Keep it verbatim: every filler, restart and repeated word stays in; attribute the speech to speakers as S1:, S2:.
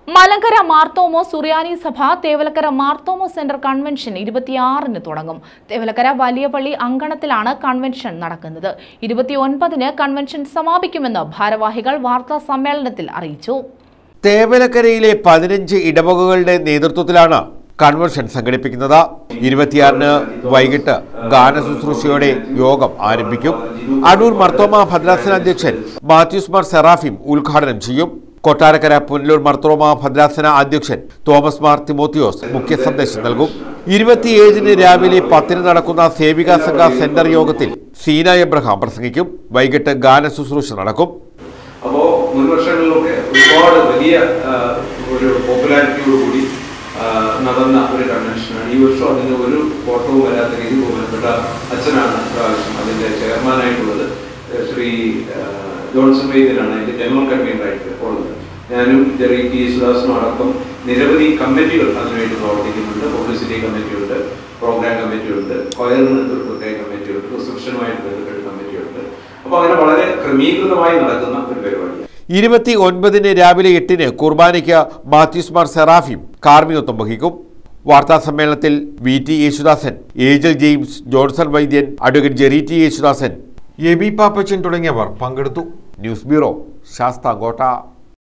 S1: മലങ്കര മാർത്തോമോ സുറിയാനി സഭ Thevalakkara Marthoma centre convention ഇരുപത്തിയാറിന് തുടങ്ങും. തേവലക്കര വലിയ പള്ളി അങ്കണത്തിലാണ് കൺവെൻഷൻ നടക്കുന്നത്. ഇരുപത്തിയൊൻപതിന് കൺവെൻഷൻ സമാപിക്കുമെന്ന് ഭാരവാഹികൾ വാർത്താ സമ്മേളനത്തിൽ അറിയിച്ചു.
S2: തേവലക്കരയിലെ പതിനഞ്ച് ഇടവകകളുടെ നേതൃത്വത്തിലാണ് കൺവെൻഷൻ സംഘടിപ്പിക്കുന്നത്. ഇരുപത്തിയാറിന് വൈകിട്ട് ഗാനശുശ്രൂഷയോടെ യോഗം ആരംഭിക്കും. അടൂർ മർത്തോമ ഭദ്രാസന അധ്യക്ഷൻ മാത്യൂസ് മാർ സെറാഫിം ഉദ്ഘാടനം ചെയ്യും. കൊട്ടാരക്കര പുനലൂർ മർത്തോമ ഭദ്രാസന അധ്യക്ഷൻ തോമസ് മാർ തിമോത്തിയോസ് മുഖ്യ സന്ദേശം നൽകും. ഇരുപത്തിയേഴിന് രാവിലെ പത്തിന് നടക്കുന്ന സേവികാ സംഘ സെന്റർ യോഗത്തിൽ സീന എബ്രഹാം പ്രസംഗിക്കും. വൈകിട്ട് ഗാനശുശ്രൂഷ നടക്കും.
S3: അപ്പോൾ മുൻ വർഷങ്ങളിലൊക്കെ ഒരുപാട് വലിയ ഒരു പോപ്പുലാരിറ്റിയോടുകൂടി നടന്ന ഒരു കൺവെൻഷനാണ്. ഈ വർഷം അതിന് ഒരു കോട്ടവും വരാത്ത രീതിയിൽ ബഹുമാനപ്പെട്ട അച്ഛനാണ് പ്രാവശ്യം അതിൻ്റെ ചെയർമാനായിട്ടുള്ളത്. ശ്രീ ജോൺസൺ വൈദ്യനാണ് അതിൻ്റെ ജനറൽ കൺവീനറായിട്ട് ഉള്ളത്. ഞാനും ജെറി ടി യേശുദാസും അടക്കം നിരവധി കമ്മിറ്റികൾ അതിനുവേണ്ടി പ്രവർത്തിക്കുന്നുണ്ട്. പബ്ലിസിറ്റി കമ്മിറ്റിയുണ്ട്, പ്രോഗ്രാം കമ്മിറ്റിയുണ്ട്, കൊയറിന് ഒരു പ്രത്യേക കമ്മിറ്റിയുണ്ട്, റിസപ്ഷനുമായിട്ട് ബന്ധപ്പെട്ട കമ്മിറ്റിയുണ്ട്. അപ്പോൾ അങ്ങനെ വളരെ ക്രമീകൃതമായി നടക്കുന്ന ഒരു പരിപാടിയാണ്.
S2: ഇരുപത്തി ഒൻപതിന് രാവിലെ എട്ടിന് കുർബാനയ്ക്ക് മാത്യൂസ് മാർ സെറാഫിം കാർമ്മികത്വം വഹിക്കും. വാർത്താ സമ്മേളനത്തിൽ വി ടി യേശുദാസൻ, ഏജൽ James, Johnson Vaidyan, advocate Jerry T Yesudasan, A B Pappachan തുടങ്ങിയവർ പങ്കെടുത്തു. News bureau, Sasthamkotta.